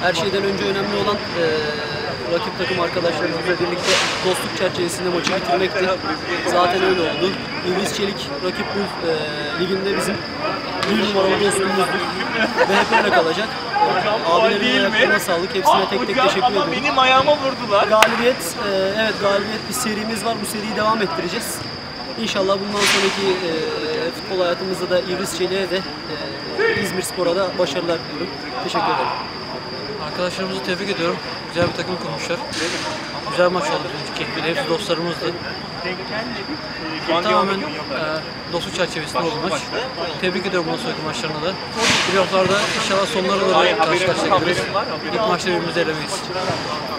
Her şeyden önce önemli olan rakip takım arkadaşlarımızla birlikte dostluk çerçevesinde maçı bitirmekti. Zaten öyle oldu. İngiliz Çelik rakip bu liginde bizim bir numaralı dostluğumuzdur ve hep öyle kalacak. Abilerimin ayaklarına sağlık. Hepsine tek tek teşekkür ediyorum. Benim ayağıma vurdular. Galibiyet, evet galibiyet bir serimiz var. Bu seriyi devam ettireceğiz. İnşallah bundan sonraki futbol hayatımızda da İngiliz Çelik'e de İzmirspor'a da başarılar diliyorum. Teşekkür ederim. Arkadaşlarımızı tebrik ediyorum. Güzel bir takım kurmuşlar. Güzel maç oldu. Hepsi dostlarımızdı. Tamamen dostluk çerçevesinde oldu maç. Tebrik ediyorum bundan sonraki maçlarına da. Playoff'larda inşallah sonlara doğru karşı karşıya geliriz. İlk maçta birbirimizi elemeyiz.